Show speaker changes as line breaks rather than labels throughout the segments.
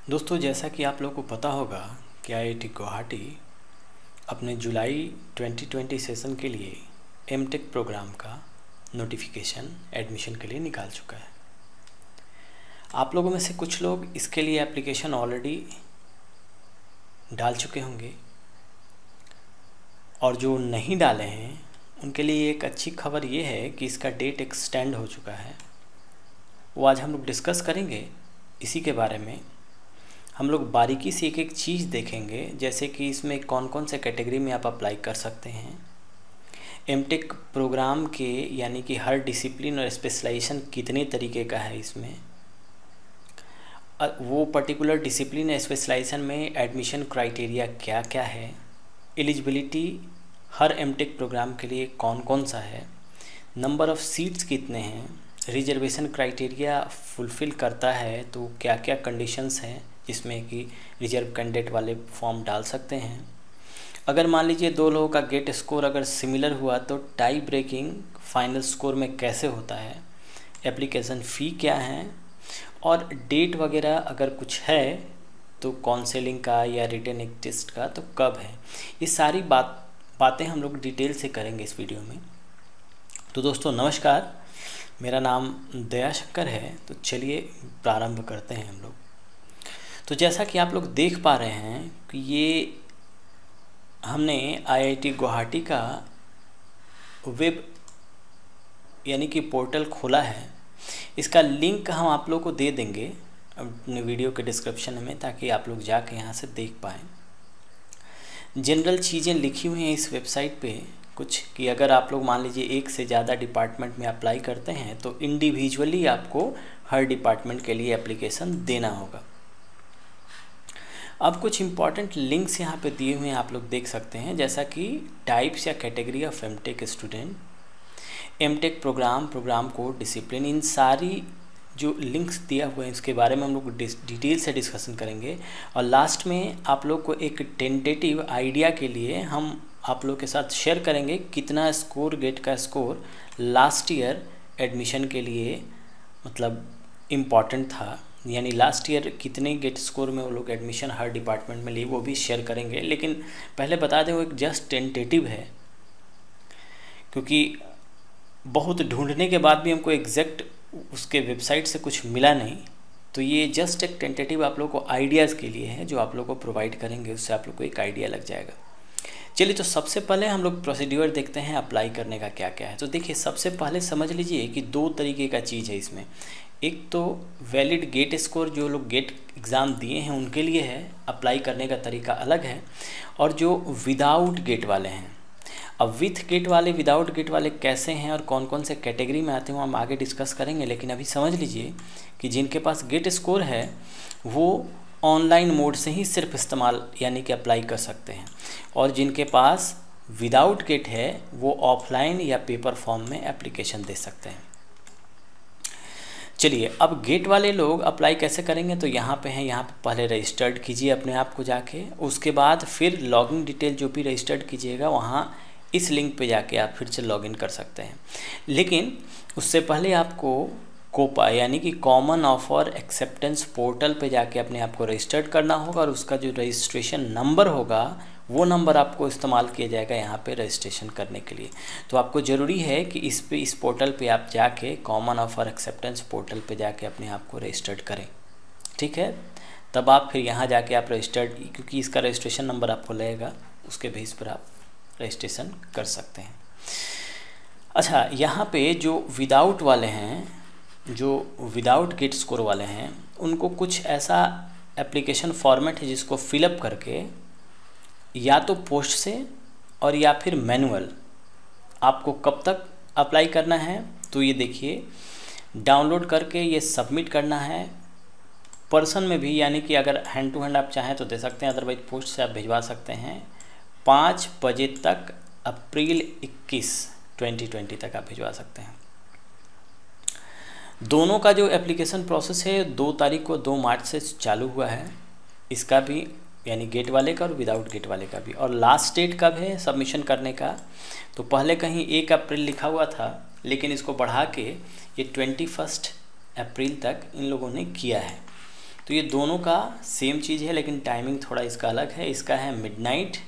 दोस्तों, जैसा कि आप लोगों को पता होगा कि IIT गुवाहाटी अपने जुलाई 2020 सेशन के लिए M.Tech प्रोग्राम का नोटिफिकेशन एडमिशन के लिए निकाल चुका है। आप लोगों में से कुछ लोग इसके लिए एप्लीकेशन ऑलरेडी डाल चुके होंगे और जो नहीं डाले हैं उनके लिए एक अच्छी खबर ये है कि इसका डेट एक्सटेंड हो चुका है। वो आज हम लोग डिस्कस करेंगे। इसी के बारे में हम लोग बारीकी से एक एक चीज़ देखेंगे, जैसे कि इसमें कौन कौन से कैटेगरी में आप अप्लाई कर सकते हैं, M.Tech प्रोग्राम के यानी कि हर डिसिप्लिन और स्पेशलाइजेशन कितने तरीके का है, इसमें वो पर्टिकुलर डिसिप्लिन या स्पेशलाइजेशन में एडमिशन क्राइटेरिया क्या क्या है, एलिजिबिलिटी हर M.Tech प्रोग्राम के लिए कौन कौन सा है, नंबर ऑफ़ सीट्स कितने हैं, रिजर्वेशन क्राइटेरिया फुलफ़िल करता है तो क्या क्या कंडीशंस हैं जिसमें कि रिजर्व कैंडिडेट वाले फॉर्म डाल सकते हैं। अगर मान लीजिए दो लोगों का गेट स्कोर अगर सिमिलर हुआ तो टाई ब्रेकिंग फाइनल स्कोर में कैसे होता है, एप्लीकेशन फ़ी क्या है और डेट वगैरह अगर कुछ है तो काउंसलिंग का या रिटन टेस्ट का तो कब है। ये सारी बातें हम लोग डिटेल से करेंगे इस वीडियो में। तो दोस्तों नमस्कार, मेरा नाम दया शंकर है। तो चलिए प्रारंभ करते हैं हम लोग। तो जैसा कि आप लोग देख पा रहे हैं कि ये हमने IIT गुवाहाटी का वेब यानी कि पोर्टल खोला है। इसका लिंक हम आप लोग को दे देंगे अपने वीडियो के डिस्क्रिप्शन में, ताकि आप लोग जाके यहाँ से देख पाएँ। जनरल चीज़ें लिखी हुई हैं इस वेबसाइट पे कुछ, कि अगर आप लोग मान लीजिए एक से ज़्यादा डिपार्टमेंट में अप्लाई करते हैं तो इंडिविजुअली आपको हर डिपार्टमेंट के लिए एप्लीकेशन देना होगा। अब कुछ इम्पॉर्टेंट लिंक्स यहाँ पे दिए हुए हैं, आप लोग देख सकते हैं, जैसा कि टाइप्स या category of M.Tech student, M.Tech programme code, discipline, इन सारी जो लिंक्स दिया हुआ है इसके बारे में हम लोग डिटेल से डिस्कशन करेंगे। और लास्ट में आप लोग को एक टेंटेटिव आइडिया के लिए हम आप लोग के साथ शेयर करेंगे कितना स्कोर, गेट का स्कोर लास्ट ईयर एडमिशन के लिए मतलब इम्पॉर्टेंट था, यानी लास्ट ईयर कितने गेट स्कोर में वो लोग एडमिशन हर डिपार्टमेंट में लिए, वो भी शेयर करेंगे। लेकिन पहले बता दें वो एक जस्ट टेंटेटिव है, क्योंकि बहुत ढूंढने के बाद भी हमको एग्जैक्ट उसके वेबसाइट से कुछ मिला नहीं। तो ये जस्ट एक टेंटेटिव आप लोग को आइडियाज़ के लिए है, जो आप लोग को प्रोवाइड करेंगे, उससे आप लोग को एक आइडिया लग जाएगा। चलिए, तो सबसे पहले हम लोग प्रोसीड्यूर देखते हैं अप्लाई करने का क्या क्या है। तो देखिए, सबसे पहले समझ लीजिए कि दो तरीके का चीज़ है इसमें। एक तो वैलिड गेट स्कोर, जो लोग गेट एग्ज़ाम दिए हैं उनके लिए है, अप्लाई करने का तरीका अलग है, और जो विदाउट गेट वाले हैं। अब विथ गेट वाले, विदाउट गेट वाले कैसे हैं और कौन कौन से कैटेगरी में आते हैं हम आगे डिस्कस करेंगे। लेकिन अभी समझ लीजिए कि जिनके पास गेट स्कोर है वो ऑनलाइन मोड से ही सिर्फ इस्तेमाल यानी कि अप्लाई कर सकते हैं, और जिनके पास विदाउट गेट है वो ऑफलाइन या पेपर फॉर्म में एप्लीकेशन दे सकते हैं। चलिए, अब गेट वाले लोग अप्लाई कैसे करेंगे, तो यहाँ पे हैं, यहाँ पे पहले रजिस्टर्ड कीजिए अपने आप को जाके, उसके बाद फिर लॉगिन डिटेल जो भी रजिस्टर्ड कीजिएगा वहाँ इस लिंक पे जाके आप फिर से लॉगिन कर सकते हैं। लेकिन उससे पहले आपको कोपा यानी कि कॉमन ऑफर एक्सेप्टेंस पोर्टल पे जाके अपने आप को रजिस्टर्ड करना होगा, और उसका जो रजिस्ट्रेशन नंबर होगा वो नंबर आपको इस्तेमाल किया जाएगा यहाँ पे रजिस्ट्रेशन करने के लिए। तो आपको ज़रूरी है कि इस पोर्टल पे आप जाके कॉमन ऑफर एक्सेप्टेंस पोर्टल पे जाके अपने आप को रजिस्टर्ड करें, ठीक है। तब आप फिर यहाँ जाके आप रजिस्टर्ड, क्योंकि इसका रजिस्ट्रेशन नंबर आपको लगेगा, उसके बेस पर आप रजिस्ट्रेशन कर सकते हैं। अच्छा, यहाँ पे जो विदाउट वाले हैं, जो विदाउट गेट स्कोर वाले हैं, उनको कुछ ऐसा एप्लीकेशन फॉर्मेट है जिसको फिलअप करके या तो पोस्ट से और या फिर मैनुअल आपको कब तक अप्लाई करना है, तो ये देखिए, डाउनलोड करके ये सबमिट करना है पर्सन में भी, यानी कि अगर हैंड टू हैंड आप चाहें तो दे सकते हैं, अदरवाइज पोस्ट से आप भिजवा सकते हैं। 5 बजे तक अप्रैल 21, 2020 तक आप भिजवा सकते हैं। दोनों का जो एप्लीकेशन प्रोसेस है 2 तारीख को 2 मार्च से चालू हुआ है, इसका भी यानी गेट वाले का और विदाउट गेट वाले का भी। और लास्ट डेट कब है सबमिशन करने का, तो पहले कहीं 1 अप्रैल लिखा हुआ था, लेकिन इसको बढ़ा के ये 21 अप्रैल तक इन लोगों ने किया है। तो ये दोनों का सेम चीज़ है, लेकिन टाइमिंग थोड़ा इसका अलग है। इसका है मिडनाइट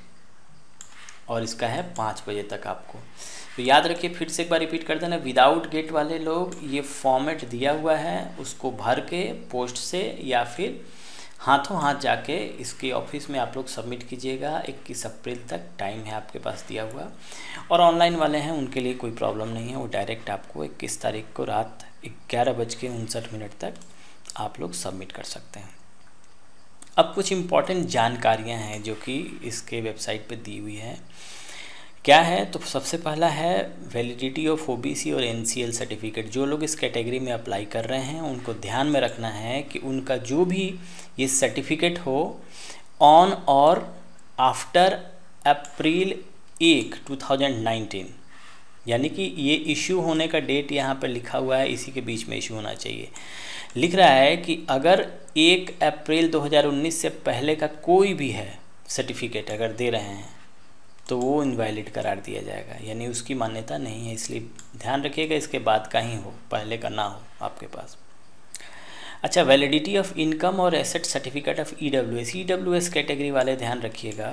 और इसका है 5 बजे तक आपको। तो याद रखिए, फिर से एक बार रिपीट कर देना, विदाउट गेट वाले लोग ये फॉर्मेट दिया हुआ है उसको भर के पोस्ट से या फिर हाथों हाथ जाके इसके ऑफिस में आप लोग सबमिट कीजिएगा। 21 अप्रैल तक टाइम है आपके पास दिया हुआ। और ऑनलाइन वाले हैं उनके लिए कोई प्रॉब्लम नहीं है, वो डायरेक्ट आपको 21 तारीख को रात 11:59 तक आप लोग सबमिट कर सकते हैं। अब कुछ इम्पॉर्टेंट जानकारियां हैं जो कि इसके वेबसाइट पे दी हुई है। क्या है, तो सबसे पहला है वैलिडिटी ऑफ ओबीसी और एनसीएल सर्टिफिकेट। जो लोग इस कैटेगरी में अप्लाई कर रहे हैं उनको ध्यान में रखना है कि उनका जो भी ये सर्टिफिकेट हो ऑन और आफ्टर अप्रैल 1, 2019, यानी कि ये इशू होने का डेट यहाँ पर लिखा हुआ है, इसी के बीच में इशू होना चाहिए। लिख रहा है कि अगर 1 अप्रैल 2019 से पहले का कोई भी है सर्टिफिकेट अगर दे रहे हैं तो वो इनवैलिड करार दिया जाएगा, यानी उसकी मान्यता नहीं है। इसलिए ध्यान रखिएगा इसके बाद का ही हो, पहले का ना हो आपके पास। अच्छा, वैलिडिटी ऑफ इनकम और asset certificate of EWS category वाले ध्यान रखिएगा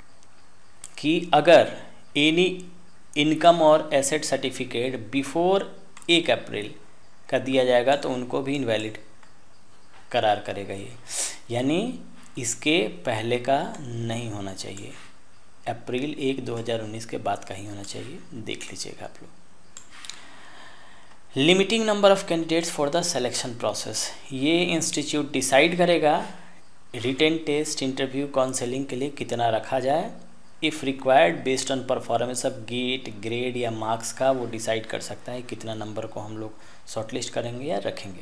कि अगर एनी इनकम और एसेट सर्टिफिकेट बिफोर 1 अप्रैल का दिया जाएगा तो उनको भी इनवैलिड करार करेगा ये, यानी इसके पहले का नहीं होना चाहिए, अप्रैल 1, 2019 के बाद का ही होना चाहिए। देख लीजिएगा आप लोग। Limiting number of candidates for the selection process, ये इंस्टीट्यूट डिसाइड करेगा रिटन टेस्ट, इंटरव्यू, काउंसलिंग के लिए कितना रखा जाए। If required based on performance of GATE, grade या मार्क्स का वो डिसाइड कर सकता है कितना नंबर को हम लोग शॉर्टलिस्ट करेंगे या रखेंगे।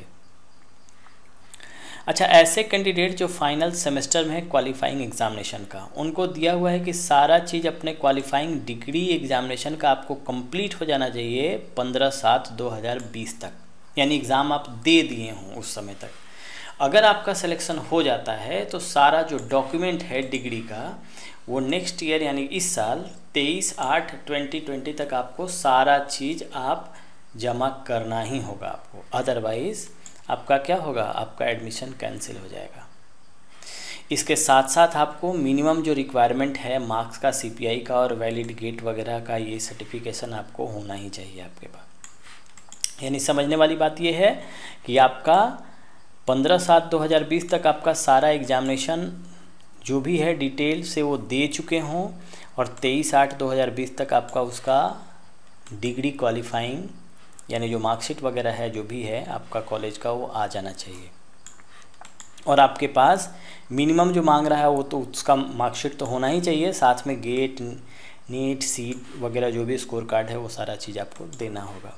अच्छा, ऐसे कैंडिडेट जो फाइनल सेमेस्टर में है क्वालिफाइंग एग्जामिनेशन का, उनको दिया हुआ है कि सारा चीज़ अपने क्वालिफाइंग डिग्री एग्जामिनेशन का आपको कंप्लीट हो जाना चाहिए 15/7/2020 तक, यानी एग्ज़ाम आप दे दिए हों उस समय तक। अगर आपका सिलेक्शन हो जाता है तो सारा जो डॉक्यूमेंट है डिग्री का वो नेक्स्ट ईयर यानी इस साल 23/8/2020 तक आपको सारा चीज़ आप जमा करना ही होगा आपको, अदरवाइज़ आपका क्या होगा, आपका एडमिशन कैंसिल हो जाएगा। इसके साथ साथ आपको मिनिमम जो रिक्वायरमेंट है मार्क्स का, सीपीआई का और वैलिड गेट वगैरह का, ये सर्टिफिकेशन आपको होना ही चाहिए आपके पास। यानी समझने वाली बात ये है कि आपका 15/7/2020 तक आपका सारा एग्जामिनेशन जो भी है डिटेल से वो दे चुके हों और 23/8/2020 तक आपका उसका डिग्री क्वालिफाइंग यानी जो मार्कशीट वगैरह है जो भी है आपका कॉलेज का वो आ जाना चाहिए। और आपके पास मिनिमम जो मांग रहा है वो तो उसका मार्कशीट तो होना ही चाहिए, साथ में गेट, नीट, सीट वगैरह जो भी स्कोर कार्ड है वो सारा चीज़ आपको देना होगा।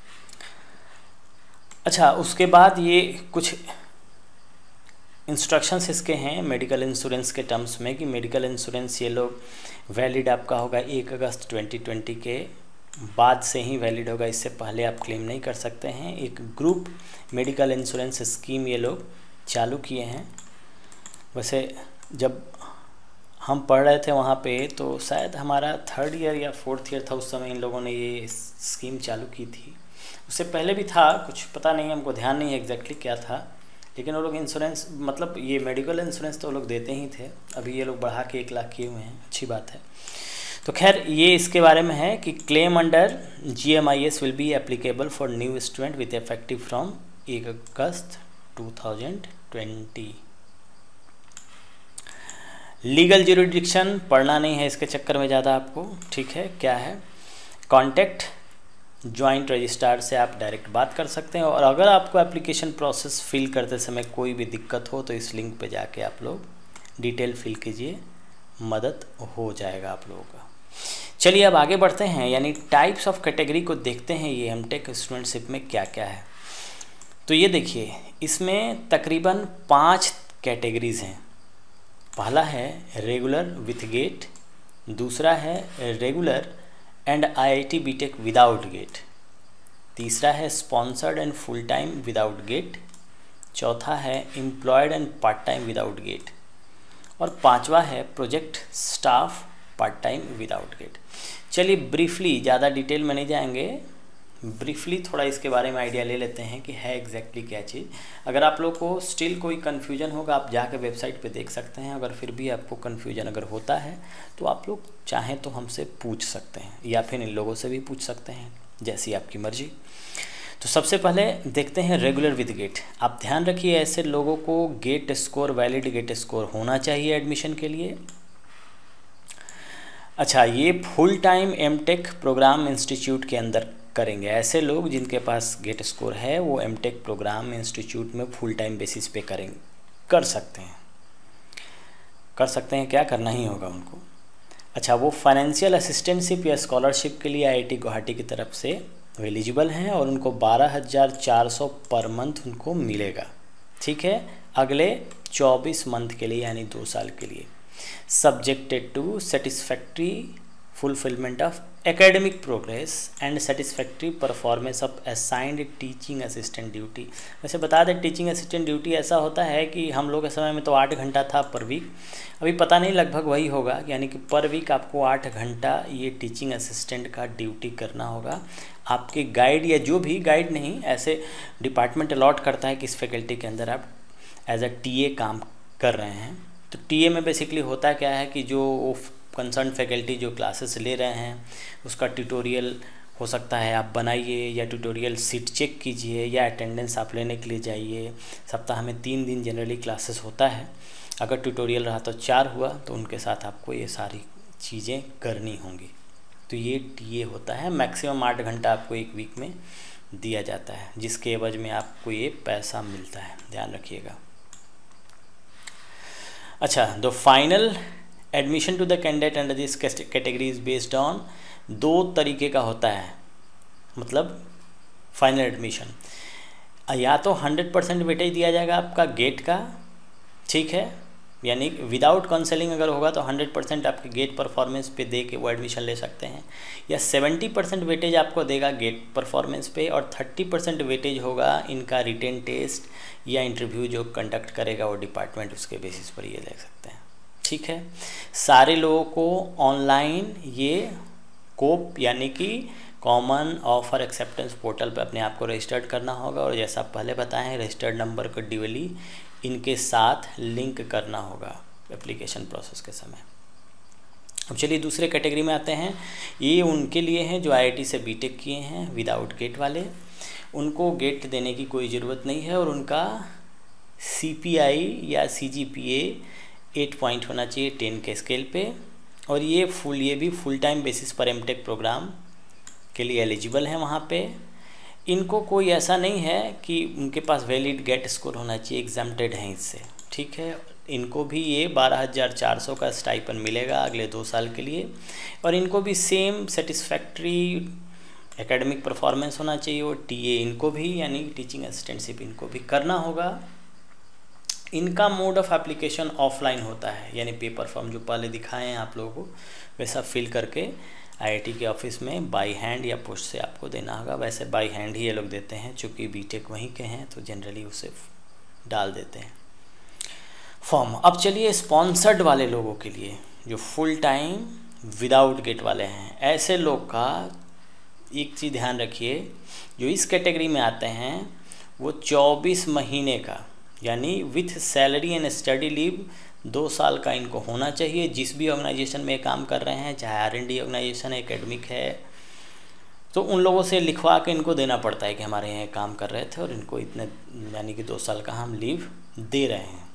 अच्छा, उसके बाद ये कुछ इंस्ट्रक्शंस इसके हैं मेडिकल इंश्योरेंस के टर्म्स में कि मेडिकल इंश्योरेंस ये लोग वैलिड आपका होगा 1 अगस्त 2020 के बाद से ही वैलिड होगा, इससे पहले आप क्लेम नहीं कर सकते हैं। एक ग्रुप मेडिकल इंश्योरेंस स्कीम ये लोग चालू किए हैं। वैसे जब हम पढ़ रहे थे वहाँ पे तो शायद हमारा 3rd ईयर या 4th ईयर था, उस समय इन लोगों ने ये स्कीम चालू की थी। उससे पहले भी था, कुछ पता नहीं, हमको ध्यान नहीं है एग्जैक्टली क्या था, लेकिन वो लोग इंश्योरेंस मतलब ये मेडिकल इंश्योरेंस तो वो लोग देते ही थे। अभी ये लोग बढ़ा के 1 लाख किए हुए हैं, अच्छी बात है। तो खैर ये इसके बारे में है कि claim under GMIS will be applicable for new student with effective from 1 August 2020। Legal jurisdiction पढ़ना नहीं है इसके चक्कर में ज़्यादा आपको, ठीक है। क्या है, कॉन्टैक्ट जॉइंट रजिस्ट्रार से आप डायरेक्ट बात कर सकते हैं। और अगर आपको एप्लीकेशन प्रोसेस फिल करते समय कोई भी दिक्कत हो तो इस लिंक पे जाके आप लोग डिटेल फिल कीजिए, मदद हो जाएगा आप लोगों का। चलिए अब आगे बढ़ते हैं, यानी टाइप्स ऑफ कैटेगरी को देखते हैं ये एमटेक स्टूडेंटशिप में क्या क्या है। तो ये देखिए, इसमें तकरीबन 5 कैटेगरीज हैं। पहला है रेगुलर विथ गेट, दूसरा है regular and IIT BTech without GATE, तीसरा है sponsored and full time without GATE, चौथा है employed and part time without GATE, और 5वां है project staff part time without GATE. चलिए ब्रीफली, ज़्यादा डिटेल में नहीं जाएंगे, ब्रीफली थोड़ा इसके बारे में आइडिया ले लेते हैं कि है एग्जैक्टली क्या चीज़। अगर आप लोग को स्टिल कोई कन्फ्यूजन होगा आप जाकर वेबसाइट पे देख सकते हैं। अगर फिर भी आपको कन्फ्यूजन अगर होता है तो आप लोग चाहें तो हमसे पूछ सकते हैं या फिर इन लोगों से भी पूछ सकते हैं, जैसी आपकी मर्जी। तो सबसे पहले देखते हैं रेगुलर विद गेट। आप ध्यान रखिए ऐसे लोगों को GATE score, valid GATE score होना चाहिए एडमिशन के लिए। अच्छा, ये full time MTech programme institute के अंदर करेंगे। ऐसे लोग जिनके पास गेट स्कोर है वो एमटेक प्रोग्राम इंस्टीट्यूट में फुल टाइम बेसिस पे कर सकते हैं। क्या करना ही होगा उनको। अच्छा, वो फाइनेंशियल असिस्टेंटशिप या स्कॉलरशिप के लिए आईआईटी गुवाहाटी की तरफ से वो एलिजिबल हैं और उनको 12,400 पर मंथ उनको मिलेगा। ठीक है, अगले 24 मंथ के लिए यानी 2 साल के लिए। Subjected to satisfactory fulfilment of academic progress and satisfactory performance of assigned teaching assistant duty. वैसे बता दें, टीचिंग असिस्टेंट ड्यूटी ऐसा होता है कि हम लोग के समय में तो 8 घंटा था पर वीक, अभी पता नहीं लगभग वही होगा, यानी कि पर वीक आपको 8 घंटा ये टीचिंग असिस्टेंट का ड्यूटी करना होगा। आपके गाइड या जो भी गाइड नहीं, ऐसे डिपार्टमेंट अलॉट करता है कि इस फैकल्टी के अंदर आप एज अ टीए काम कर रहे हैं। तो टीए में बेसिकली होता क्या है कि जो कंसर्न फैकल्टी जो क्लासेस ले रहे हैं उसका ट्यूटोरियल हो सकता है आप बनाइए, या ट्यूटोरियल सीट चेक कीजिए, या अटेंडेंस आप लेने के लिए जाइए। सप्ताह में 3 दिन जनरली क्लासेस होता है। अगर ट्यूटोरियल रहा तो 4 हुआ, तो उनके साथ आपको ये सारी चीज़ें करनी होंगी। तो ये टीए होता है। मैक्सिमम 8 घंटा आपको एक वीक में दिया जाता है, जिसके एवज में आपको ये पैसा मिलता है, ध्यान रखिएगा। अच्छा, the final admission to the candidate under this category is based on 2 तरीके का होता है, मतलब फाइनल एडमिशन। या तो 100% वेटेज दिया जाएगा आपका गेट का, ठीक है, यानी विदाउट काउंसलिंग अगर होगा तो 100% आपके गेट परफॉर्मेंस पे दे के वो एडमिशन ले सकते हैं, या 70% वेटेज आपको देगा गेट परफॉर्मेंस पे और 30% वेटेज होगा इनका रिटेन टेस्ट या इंटरव्यू जो कंडक्ट करेगा वो डिपार्टमेंट, उसके बेसिस पर ये ले सकते हैं। ठीक है, सारे लोगों को ऑनलाइन ये कोप यानी कि कॉमन ऑफर एक्सेप्टेंस पोर्टल पे अपने आप को रजिस्टर्ड करना होगा, और जैसा पहले बताएं रजिस्टर्ड नंबर को ड्यूअली इनके साथ लिंक करना होगा एप्लीकेशन प्रोसेस के समय। अब चलिए दूसरे कैटेगरी में आते हैं। ये उनके लिए हैं जो आईआईटी से बीटेक किए हैं विदाउट गेट वाले, उनको गेट देने की कोई ज़रूरत नहीं है और उनका सीपीआई या सीजीपीए 8 पॉइंट होना चाहिए 10 के स्केल पे, और ये भी फुल टाइम बेसिस पर एमटेक प्रोग्राम के लिए एलिजिबल हैं वहाँ पे। इनको कोई ऐसा नहीं है कि उनके पास वैलिड गेट स्कोर होना चाहिए, एग्जाम्प्टेड हैं इससे। ठीक है, इनको भी ये 12,400 का स्टाइपन मिलेगा अगले 2 साल के लिए, और इनको भी सेम सेटिस्फैक्ट्री एकेडमिक परफॉर्मेंस होना चाहिए, और टीए इनको भी यानी टीचिंग असिस्टेंटशिप इनको भी करना होगा। इनका मोड ऑफ एप्लीकेशन ऑफलाइन होता है, यानी पेपर फॉर्म जो पहले दिखाए हैं आप लोगों को वैसा फिल करके आईआईटी के ऑफिस में बाई हैंड या पोस्ट से आपको देना होगा। वैसे बाई हैंड ही ये लोग देते हैं, चूँकि बीटेक वहीं के हैं तो जनरली उसे डाल देते हैं फॉर्म। अब चलिए स्पॉन्सर्ड वाले लोगों के लिए जो फुल टाइम विदाउट गेट वाले हैं, ऐसे लोग का एक चीज़ ध्यान रखिए, जो इस कैटेगरी में आते हैं वो 24 महीने का यानी with salary and study leave 2 साल का इनको होना चाहिए। जिस भी ऑर्गेनाइजेशन में काम कर रहे हैं, चाहे आर&डी ऑर्गेनाइजेशन है, एकेडमिक है, तो उन लोगों से लिखवा के इनको देना पड़ता है कि हमारे यहाँ काम कर रहे थे और इनको इतने यानी कि 2 साल का हम लीव दे रहे हैं,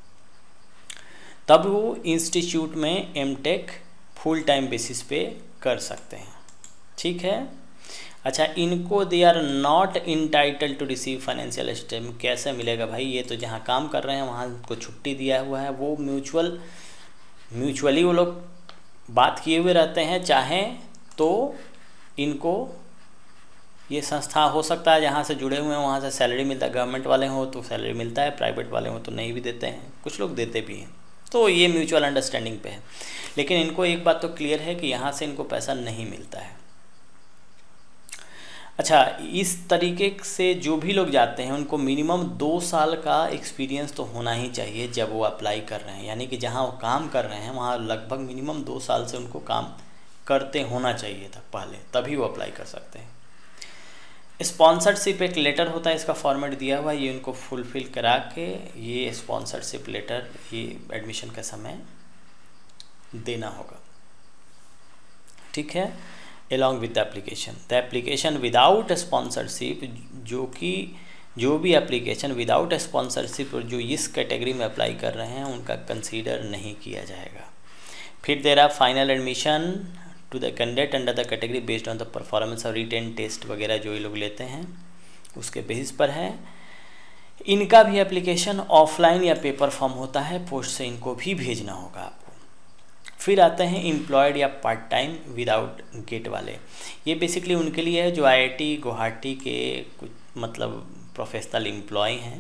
तब वो इंस्टीट्यूट में एमटेक फुल टाइम बेसिस पे कर सकते हैं। ठीक है, अच्छा, इनको they are not entitled to receive financial assistance. कैसे मिलेगा भाई? ये तो जहाँ काम कर रहे हैं वहाँ उनको छुट्टी दिया हुआ है, वो म्यूचुअली वो लोग बात किए हुए रहते हैं। चाहें तो इनको ये संस्था हो सकता है जहाँ से जुड़े हुए हैं वहाँ से सैलरी मिलता है, गवर्नमेंट वाले हो तो सैलरी मिलता है, प्राइवेट वाले हो तो नहीं भी देते हैं, कुछ लोग देते भी हैं, तो ये म्यूचुअल अंडरस्टैंडिंग पे है। लेकिन इनको एक बात तो क्लियर है कि यहाँ से इनको पैसा नहीं मिलता है। अच्छा, इस तरीके से जो भी लोग जाते हैं उनको मिनिमम 2 साल का एक्सपीरियंस तो होना ही चाहिए जब वो अप्लाई कर रहे हैं, यानी कि जहाँ वो काम कर रहे हैं वहाँ लगभग मिनिमम 2 साल से उनको काम करते होना चाहिए था पहले, तभी वो अप्लाई कर सकते हैं। स्पॉन्सरशिप एक लेटर होता है, इसका फॉर्मेट दिया हुआ है, ये उनको फुलफिल करा के ये स्पॉन्सरशिप लेटर ये एडमिशन के समय देना होगा, ठीक है। along with the application without sponsorship, जो भी एप्लीकेशन विदाउट स्पॉन्सरशिप जो इस कैटेगरी में अप्लाई कर रहे हैं उनका कंसीडर नहीं किया जाएगा। फिर there are final admission to the candidate under the category based on the performance और रिटेन टेस्ट वगैरह जो ये लोग लेते हैं उसके बेसिस पर है। इनका भी एप्लीकेशन ऑफलाइन या पेपर फॉर्म होता है, पोस्ट से इनको भी भेजना होगा आपको। फिर आते हैं एम्प्लॉयड या पार्ट टाइम विदाउट गेट वाले, ये बेसिकली उनके लिए है जो IIT गुवाहाटी के कुछ मतलब प्रोफेशनल एम्प्लॉय हैं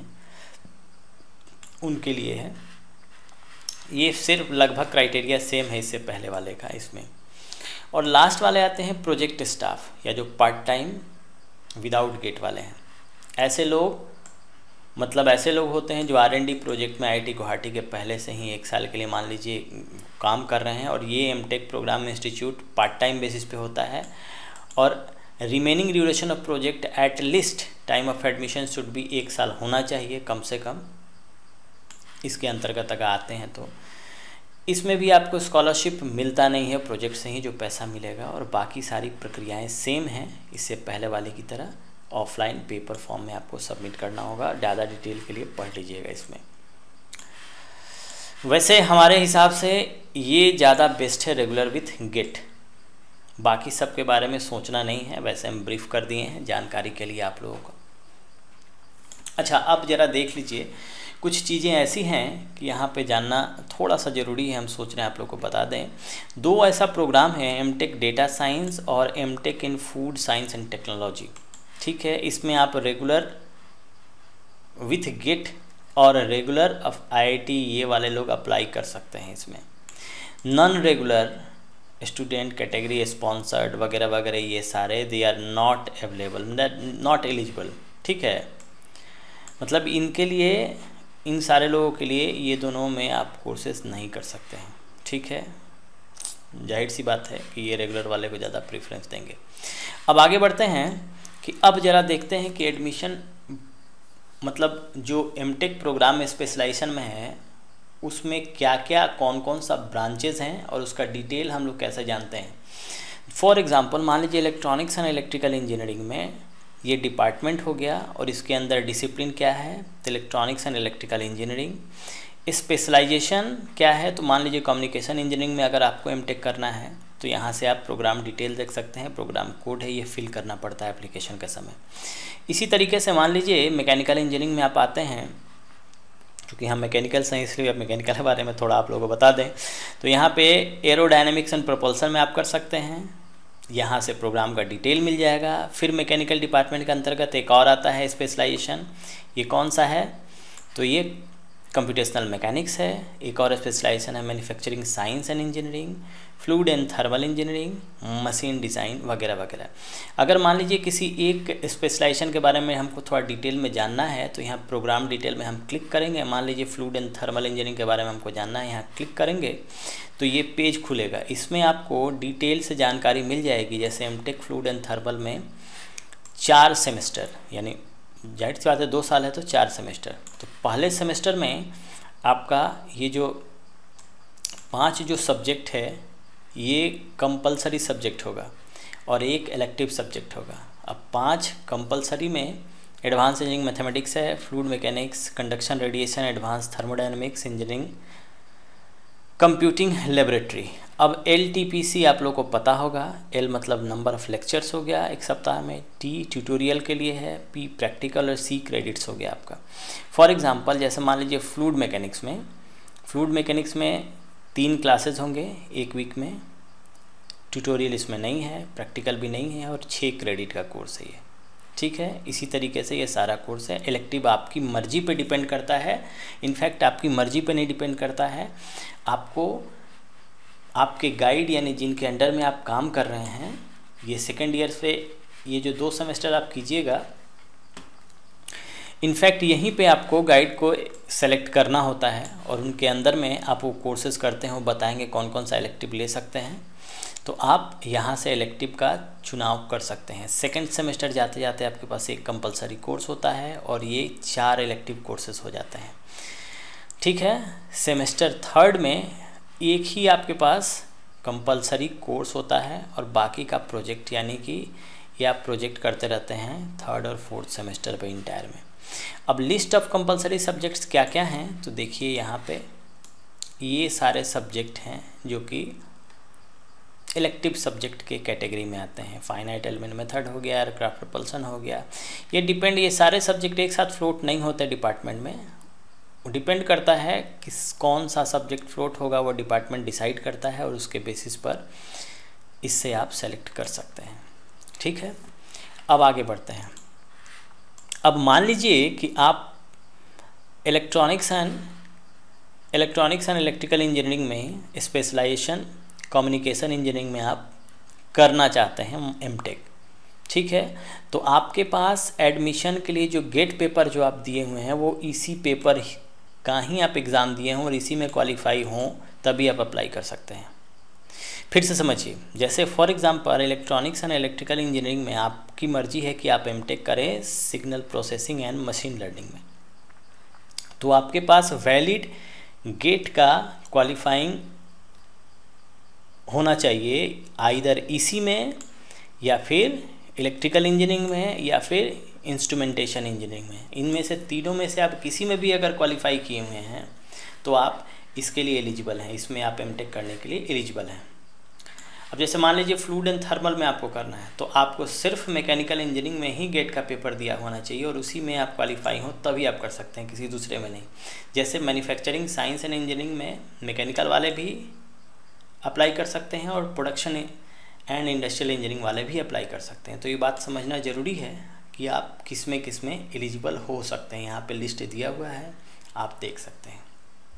उनके लिए है। ये सिर्फ लगभग क्राइटेरिया सेम है इससे पहले वाले का इसमें। और लास्ट वाले आते हैं प्रोजेक्ट स्टाफ या जो पार्ट टाइम विदाउट गेट वाले हैं। ऐसे लोग होते हैं जो R&D प्रोजेक्ट में IIT गुवाहाटी के पहले से ही 1 साल के लिए मान लीजिए काम कर रहे हैं और ये M.Tech programme institute part time basis पे होता है और remaining duration of project at least time of admission should be 1 साल होना चाहिए कम से कम, इसके अंतर्गत अगर आते हैं तो इसमें भी आपको स्कॉलरशिप मिलता नहीं है, प्रोजेक्ट से ही जो पैसा मिलेगा और बाकी सारी प्रक्रियाएं सेम हैं इससे पहले वाले की तरह। ऑफलाइन पेपर फॉर्म में आपको सबमिट करना होगा, ज़्यादा डिटेल के लिए पढ़ लीजिएगा इसमें। वैसे हमारे हिसाब से ये ज़्यादा बेस्ट है रेगुलर विथ गेट, बाकी सब के बारे में सोचना नहीं है, वैसे हम ब्रीफ कर दिए हैं जानकारी के लिए आप लोगों को। अच्छा, अब ज़रा देख लीजिए कुछ चीज़ें ऐसी हैं कि यहाँ पे जानना थोड़ा सा ज़रूरी है, हम सोच रहे हैं आप लोग को बता दें। 2 ऐसा प्रोग्राम है M.Tech डेटा साइंस और M.Tech in food science and technology, ठीक है। इसमें आप रेगुलर विथ गेट और रेगुलर ऑफ IIT ये वाले लोग अप्लाई कर सकते हैं इसमें। Non regular student category sponsored वगैरह वगैरह ये सारे they are not available, not eligible, ठीक है। मतलब इनके लिए, इन सारे लोगों के लिए ये दोनों में आप कोर्सेज नहीं कर सकते हैं, ठीक है। जाहिर सी बात है कि ये रेगुलर वाले को ज़्यादा प्रेफरेंस देंगे। अब आगे बढ़ते हैं कि अब ज़रा देखते हैं कि एडमिशन मतलब जो M.Tech प्रोग्राम में स्पेशलाइजेशन में है उसमें क्या क्या कौन कौन सा ब्रांचेज हैं और उसका डिटेल हम लोग कैसे जानते हैं। फॉर एग्जांपल मान लीजिए इलेक्ट्रॉनिक्स एंड इलेक्ट्रिकल इंजीनियरिंग में ये डिपार्टमेंट हो गया और इसके अंदर डिसिप्लिन क्या है, तो electronics and electrical engineering. Specialisation क्या है, तो मान लीजिए कम्युनिकेशन इंजीनियरिंग में अगर आपको M.Tech करना है तो यहाँ से आप प्रोग्राम डिटेल देख सकते हैं, प्रोग्राम कोड है, ये फिल करना पड़ता है एप्लीकेशन के समय। इसी तरीके से मान लीजिए मैकेनिकल इंजीनियरिंग में आप आते हैं, क्योंकि हम मैकेनिकल से इसलिए अब मैकेनिकल के बारे में थोड़ा आप लोगों को बता दें, तो यहाँ पे एरोडायनेमिक्स एंड प्रपोल्सन में आप कर सकते हैं, यहाँ से प्रोग्राम का डिटेल मिल जाएगा। फिर मैकेनिकल डिपार्टमेंट के अंतर्गत एक और आता है स्पेशलाइजेशन, ये कौन सा है, तो ये कंप्यूटेशनल मैकेनिक्स है। एक और स्पेशलाइजेशन है manufacturing science and engineering, fluid and thermal engineering, machine design वगैरह वगैरह। अगर मान लीजिए किसी एक स्पेशलाइजेशन के बारे में हमको थोड़ा डिटेल में जानना है तो यहाँ प्रोग्राम डिटेल में हम क्लिक करेंगे। मान लीजिए फ्लूइड एंड थर्मल इंजीनियरिंग के बारे में हमको जानना है, यहाँ क्लिक करेंगे तो ये पेज खुलेगा। इसमें आपको डिटेल से जानकारी मिल जाएगी। जैसे M.Tech फ्लूइड एंड थर्मल में 4 सेमेस्टर, यानी जाहिर सी बात है 2 साल है तो 4 सेमेस्टर। तो पहले सेमेस्टर में आपका ये जो 5 जो सब्जेक्ट है ये कंपलसरी सब्जेक्ट होगा और एक इलेक्टिव सब्जेक्ट होगा। अब 5 कंपलसरी में एडवांस इंजीनियरिंग मैथमेटिक्स है, fluid mechanics, conduction radiation, advance thermodynamics engineering, computing laboratory. अब LTPC आप लोग को पता होगा, L मतलब नंबर ऑफ़ लेक्चर्स हो गया एक सप्ताह में, T ट्यूटोरियल के लिए है, P प्रैक्टिकल और C क्रेडिट्स हो गया आपका। फॉर एग्जांपल जैसे मान लीजिए फ्लूइड मैकेनिक्स में 3 क्लासेस होंगे एक वीक में, ट्यूटोरियल इसमें नहीं है, प्रैक्टिकल भी नहीं है और 6 क्रेडिट का कोर्स है ये, ठीक है। इसी तरीके से ये सारा कोर्स है। इलेक्टिव आपकी मर्जी पे डिपेंड करता है, इनफैक्ट आपकी मर्जी पे नहीं डिपेंड करता है, आपको आपके गाइड यानी जिनके अंडर में आप काम कर रहे हैं, ये सेकेंड ईयर से ये जो 2 सेमेस्टर आप कीजिएगा, इनफैक्ट यहीं पे आपको गाइड को सेलेक्ट करना होता है और उनके अंदर में आप वो कोर्सेज़ करते हैं, वो बताएंगे कौन कौन सा इलेक्टिव ले सकते हैं। तो आप यहाँ से इलेक्टिव का चुनाव कर सकते हैं। सेकेंड सेमेस्टर जाते जाते आपके पास एक कंपलसरी कोर्स होता है और ये 4 इलेक्टिव कोर्सेज हो जाते हैं, ठीक है। सेमेस्टर थर्ड में एक ही आपके पास कंपलसरी कोर्स होता है और बाकी का प्रोजेक्ट, यानी कि ये आप प्रोजेक्ट करते रहते हैं थर्ड और फोर्थ सेमेस्टर पे इंटायर में। अब लिस्ट ऑफ कंपलसरी सब्जेक्ट्स क्या क्या हैं, तो देखिए यहाँ पे ये सारे सब्जेक्ट हैं जो कि इलेक्टिव सब्जेक्ट के कैटेगरी में आते हैं। फाइनाइट एलिमेंट मेथड हो गया, एयरक्राफ्ट प्रपल्सन हो गया, ये सारे सब्जेक्ट एक साथ फ्लोट नहीं होते डिपार्टमेंट में, डिपेंड करता है किस कौन सा सब्जेक्ट फ्लोट होगा, वो डिपार्टमेंट डिसाइड करता है और उसके बेसिस पर इससे आप सेलेक्ट कर सकते हैं, ठीक है। अब आगे बढ़ते हैं। अब मान लीजिए कि आप इलेक्ट्रॉनिक्स एंड इलेक्ट्रिकल इंजीनियरिंग में स्पेशलाइजेशन कम्युनिकेशन इंजीनियरिंग में आप करना चाहते हैं एमटेक, ठीक है। तो आपके पास एडमिशन के लिए जो गेट पेपर जो आप दिए हुए हैं वो इसी पेपर का ही आप एग्ज़ाम दिए हों और इसी में क्वालिफाई हों तभी आप अप्लाई कर सकते हैं। फिर से समझिए, जैसे for example electronics and electrical engineering में आपकी मर्जी है कि आप एमटेक करें signal processing and machine learning में, तो आपके पास वैलिड गेट का क्वालिफाइंग होना चाहिए, आइदर इसी में या फिर इलेक्ट्रिकल इंजीनियरिंग में या फिर इंस्ट्रूमेंटेशन इंजीनियरिंग में। इनमें से तीनों में से आप किसी में भी अगर क्वालिफाई किए हुए हैं तो आप इसके लिए एलिजिबल हैं, इसमें आप एमटेक करने के लिए एलिजिबल हैं। अब जैसे मान लीजिए फ्लूइड एंड थर्मल में आपको करना है तो आपको सिर्फ मैकेनिकल इंजीनियरिंग में ही गेट का पेपर दिया होना चाहिए और उसी में आप क्वालिफाई हो तभी आप कर सकते हैं, किसी दूसरे में नहीं। जैसे मैन्युफैक्चरिंग साइंस एंड इंजीनियरिंग में मैकेनिकल वाले भी अप्लाई कर सकते हैं और प्रोडक्शन एंड इंडस्ट्रियल इंजीनियरिंग वाले भी अप्लाई कर सकते हैं। तो ये बात समझना ज़रूरी है कि आप किस में एलिजिबल हो सकते हैं। यहाँ पे लिस्ट दिया हुआ है, आप देख सकते हैं,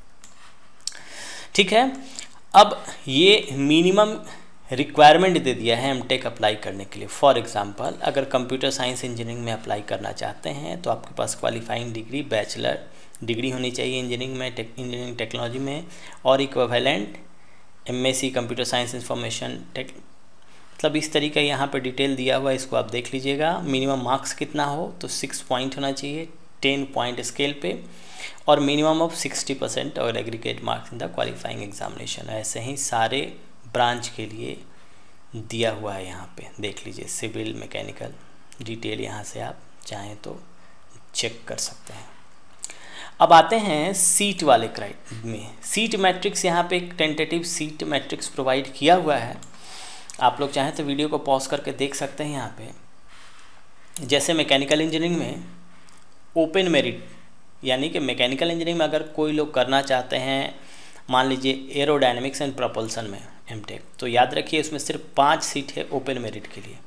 ठीक है। अब ये मिनिमम रिक्वायरमेंट दे दिया है एमटेक अप्लाई करने के लिए। फॉर एग्जांपल अगर कंप्यूटर साइंस इंजीनियरिंग में अप्लाई करना चाहते हैं तो आपके पास क्वालिफाइंग डिग्री बैचलर डिग्री होनी चाहिए इंजीनियरिंग में, इंजीनियरिंग टेक्नोलॉजी में, और equivalent MSc computer science information tech, मतलब इस तरीके यहाँ पे डिटेल दिया हुआ है, इसको आप देख लीजिएगा। मिनिमम मार्क्स कितना हो तो 6 पॉइंट होना चाहिए 10 पॉइंट स्केल पे, और मिनिमम ऑफ 60% और aggregate marks in the qualifying examination. ऐसे ही सारे ब्रांच के लिए दिया हुआ है, यहाँ पे देख लीजिए। सिविल मैकेनिकल डिटेल यहाँ से आप चाहें तो चेक कर सकते हैं। अब आते हैं सीट वाले क्राइट में। सीट मैट्रिक्स यहाँ पे एक टेंटेटिव सीट मैट्रिक्स प्रोवाइड किया हुआ है, आप लोग चाहें तो वीडियो को पॉज करके देख सकते हैं। यहाँ पे जैसे मैकेनिकल इंजीनियरिंग में ओपन मेरिट, यानी कि मैकेनिकल इंजीनियरिंग में अगर कोई लोग करना चाहते हैं मान लीजिए एरोडायनेमिक्स एंड प्रपल्सन में एमटेक, तो याद रखिए उसमें सिर्फ 5 सीट है ओपन मेरिट के लिए।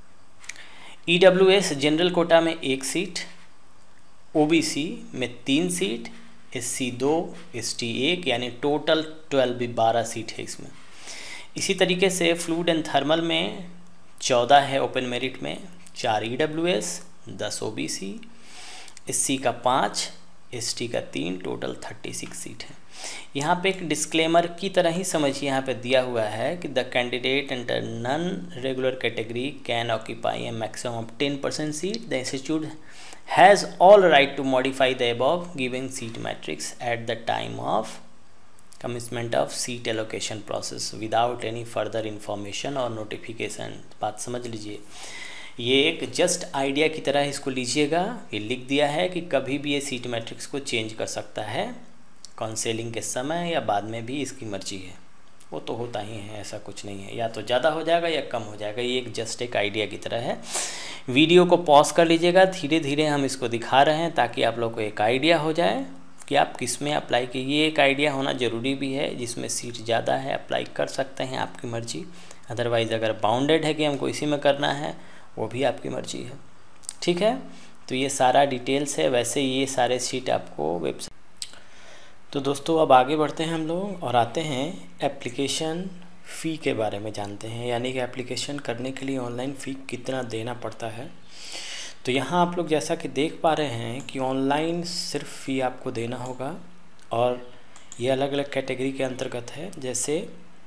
ईडब्ल्यूएस जनरल कोटा में 1 सीट, ओबीसी में 3 सीट, एससी 2, एसटी 1, यानी टोटल 12 सीट है इसमें। इसी तरीके से फ्लूइड एंड थर्मल में 14 है ओपन मेरिट में, 4 ईडब्ल्यूएस, 10 ओबीसी, एससी का 5, एसटी का 3, टोटल 36 सीट है। यहाँ पे एक डिस्क्लेमर की तरह ही समझिए, यहाँ पे दिया हुआ है कि the candidate under non regular category can occupy a maximum of 10% seat. The institute has all right to modify the above given seat matrix at the time of commitment of seat allocation process without any further information और notification. बात समझ लीजिए, ये एक just idea की तरह इसको लीजिएगा। ये लिख दिया है कि कभी भी ये सीट मैट्रिक्स को चेंज कर सकता है, काउंसलिंग के समय या बाद में भी इसकी मर्जी है, वो तो होता ही है, ऐसा कुछ नहीं है, या तो ज़्यादा हो जाएगा या कम हो जाएगा। ये एक जस्ट एक आइडिया की तरह है। वीडियो को पॉज कर लीजिएगा, धीरे धीरे हम इसको दिखा रहे हैं ताकि आप लोग को एक आइडिया हो जाए कि आप किस में अप्लाई कीजिए। ये एक आइडिया होना ज़रूरी भी है, जिसमें सीट ज़्यादा है अप्लाई कर सकते हैं, आपकी मर्जी। अदरवाइज़ अगर बाउंडेड है कि हमको इसी में करना है, वो भी आपकी मर्जी है, ठीक है। तो ये सारा डिटेल्स है। वैसे ये सारे सीट आपको वेबसाइट। तो दोस्तों अब आगे बढ़ते हैं हम लोग और आते हैं एप्लीकेशन फ़ी के बारे में जानते हैं, यानी कि एप्लीकेशन करने के लिए ऑनलाइन फ़ी कितना देना पड़ता है। तो यहाँ आप लोग जैसा कि देख पा रहे हैं कि ऑनलाइन सिर्फ फ़ी आपको देना होगा, और ये अलग अलग कैटेगरी के अंतर्गत है। जैसे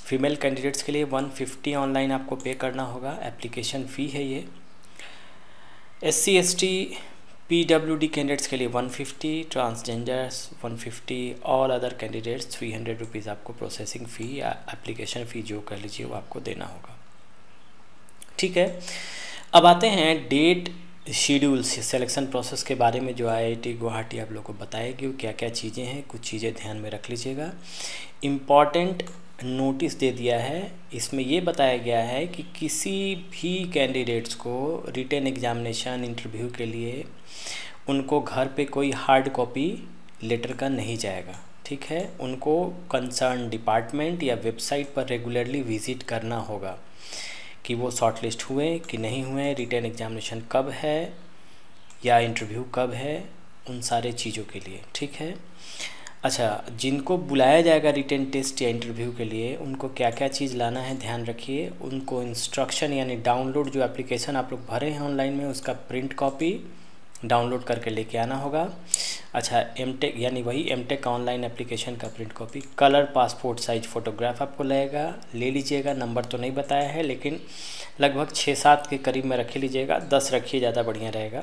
फीमेल कैंडिडेट्स के लिए 150 ऑनलाइन आपको पे करना होगा, एप्लीकेशन फ़ी है ये। SC ST PWD कैंडिडेट्स के लिए 150, transgenders 150, all other candidates 300 rupees आपको प्रोसेसिंग फ़ी या एप्लीकेशन फ़ी जो कर लीजिए वो आपको देना होगा। ठीक है, अब आते हैं डेट शेड्यूल सिलेक्शन प्रोसेस के बारे में जो IIT गुवाहाटी आप लोगों को बताएगी वो क्या क्या चीज़ें हैं, कुछ चीज़ें ध्यान में रख लीजिएगा। इम्पॉर्टेंट नोटिस दे दिया है, इसमें ये बताया गया है कि किसी भी कैंडिडेट्स को रिटन एग्जामिनेशन इंटरव्यू के लिए उनको घर पे कोई हार्ड कॉपी लेटर का नहीं जाएगा। ठीक है, उनको कंसर्न डिपार्टमेंट या वेबसाइट पर रेगुलरली विज़िट करना होगा कि वो शॉर्टलिस्ट हुए कि नहीं हुए, रिटन एग्जामिनेशन कब है या इंटरव्यू कब है, उन सारे चीज़ों के लिए। ठीक है, अच्छा, जिनको बुलाया जाएगा रिटन टेस्ट या इंटरव्यू के लिए उनको क्या क्या चीज़ लाना है ध्यान रखिए। उनको इंस्ट्रक्शन यानी डाउनलोड जो एप्लीकेशन आप लोग भरे हैं ऑनलाइन में उसका प्रिंट कॉपी डाउनलोड करके लेके आना होगा। अच्छा, M.Tech यानी वही M.Tech का ऑनलाइन एप्लीकेशन का print copy, colour passport size photograph आपको ले लीजिएगा। नंबर तो नहीं बताया है लेकिन लगभग 6-7 के करीब में रख लीजिएगा, 10 रखिए ज़्यादा बढ़िया रहेगा।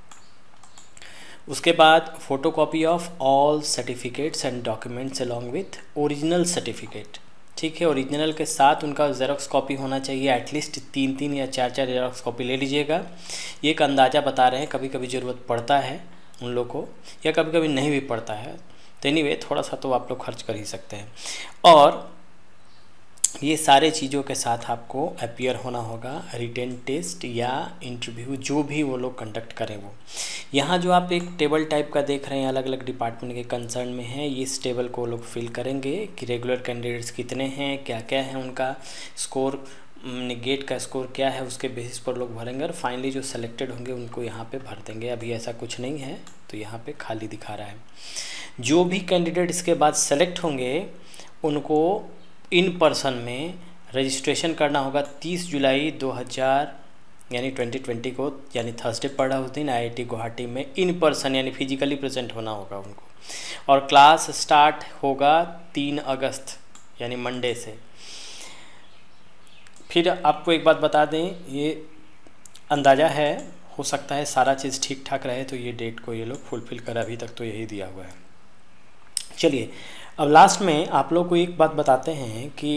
उसके बाद photocopy of all certificates and documents along with original certificate. ठीक है, ओरिजिनल के साथ उनका जेरोक्स कॉपी होना चाहिए, एटलीस्ट 3 या 4 जेरोक्स कॉपी ले लीजिएगा। ये एक अंदाज़ा बता रहे हैं, कभी कभी ज़रूरत पड़ता है उन लोग को या कभी कभी नहीं भी पड़ता है, तो एनीवे थोड़ा सा तो आप लोग खर्च कर ही सकते हैं। और ये सारे चीज़ों के साथ आपको अपीयर होना होगा रिटन टेस्ट या इंटरव्यू जो भी वो लोग कंडक्ट करें वो। यहाँ जो आप एक टेबल टाइप का देख रहे हैं अलग अलग डिपार्टमेंट के कंसर्न में है, इस टेबल को लोग फिल करेंगे कि रेगुलर कैंडिडेट्स कितने हैं, क्या क्या है उनका स्कोर, गेट का स्कोर क्या है, उसके बेसिस पर लोग भरेंगे और फाइनली जो सेलेक्टेड होंगे उनको यहाँ पे भर देंगे। अभी ऐसा कुछ नहीं है तो यहाँ पे खाली दिखा रहा है। जो भी कैंडिडेट इसके बाद सेलेक्ट होंगे उनको इन पर्सन में रजिस्ट्रेशन करना होगा 30 जुलाई 2020 को, यानी थर्सडे पड़ रहा उस दिन IIT गुवाहाटी में इन पर्सन यानी फिजिकली प्रेजेंट होना होगा उनको। और क्लास स्टार्ट होगा 3 अगस्त यानी मंडे से। फिर आपको एक बात बता दें, ये अंदाज़ा है, हो सकता है सारा चीज़ ठीक ठाक रहे तो ये डेट को ये लोग फुलफ़िल कर, अभी तक तो यही दिया हुआ है। चलिए अब लास्ट में आप लोग को एक बात बताते हैं कि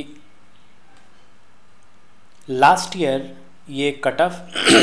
लास्ट ईयर ये कट ऑफ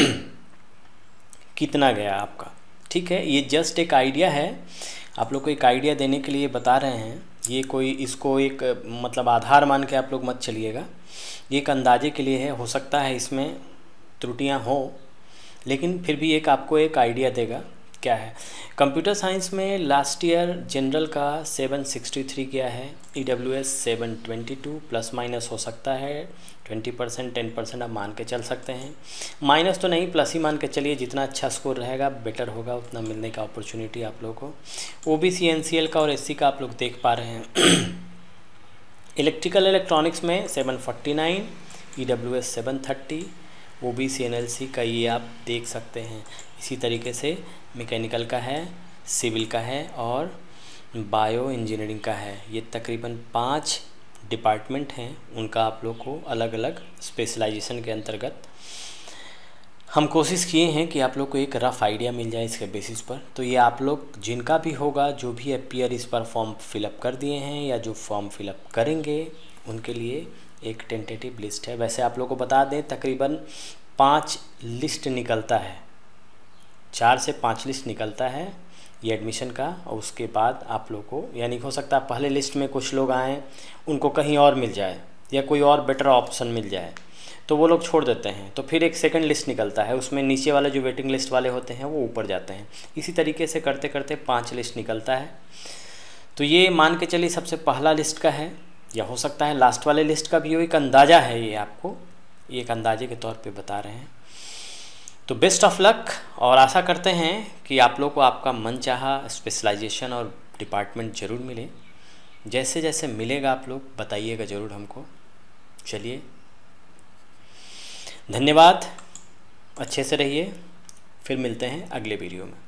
कितना गया आपका। ठीक है, ये जस्ट एक आइडिया है, आप लोग को एक आइडिया देने के लिए बता रहे हैं। ये कोई इसको एक मतलब आधार मान के आप लोग मत चलिएगा, ये एक अंदाजे के लिए है, हो सकता है इसमें त्रुटियां हो लेकिन फिर भी एक आपको एक आइडिया देगा क्या है। कंप्यूटर साइंस में लास्ट ईयर जनरल का 763 गया है, EWS 722, प्लस माइनस हो सकता है 20% 10% आप मान के चल सकते हैं, माइनस तो नहीं प्लस ही मान के चलिए, जितना अच्छा स्कोर रहेगा बेटर होगा, उतना मिलने का अपॉर्चुनिटी आप लोगों को। OBC NCL का और SC का आप लोग देख पा रहे हैं। इलेक्ट्रिकल इलेक्ट्रॉनिक्स में 749, EWS 730, OBC NLC का ये आप देख सकते हैं। इसी तरीके से मैकेनिकल का है, सिविल का है और बायो इंजीनियरिंग का है। ये तकरीबन 5 डिपार्टमेंट हैं, उनका आप लोग को अलग अलग स्पेशलाइजेशन के अंतर्गत हम कोशिश किए हैं कि आप लोग को एक रफ़ आइडिया मिल जाए इसके बेसिस पर। तो ये आप लोग जिनका भी होगा, जो भी अपीयर इस पर फॉर्म फिलअप कर दिए हैं या जो फॉर्म फिलअप करेंगे उनके लिए एक टेंटेटिव लिस्ट है। वैसे आप लोग को बता दें तकरीबन 5 लिस्ट निकलता है, 4 से 5 लिस्ट निकलता है ये एडमिशन का। और उसके बाद आप लोग को यानी हो सकता है पहले लिस्ट में कुछ लोग आएँ उनको कहीं और मिल जाए या कोई और बेटर ऑप्शन मिल जाए तो वो लोग छोड़ देते हैं, तो फिर एक सेकंड लिस्ट निकलता है, उसमें नीचे वाले जो वेटिंग लिस्ट वाले होते हैं वो ऊपर जाते हैं। इसी तरीके से करते करते 5 लिस्ट निकलता है। तो ये मान के चलिए सबसे पहला लिस्ट का है या हो सकता है लास्ट वाले लिस्ट का भी हो, एक अंदाज़ा है ये, आपको एक अंदाजे के तौर पे बता रहे हैं। तो बेस्ट ऑफ लक, और आशा करते हैं कि आप लोग को आपका मनचाहा स्पेशलाइजेशन और डिपार्टमेंट ज़रूर मिले। जैसे जैसे मिलेगा आप लोग बताइएगा ज़रूर हमको। चलिए धन्यवाद, अच्छे से रहिए, फिर मिलते हैं अगले वीडियो में।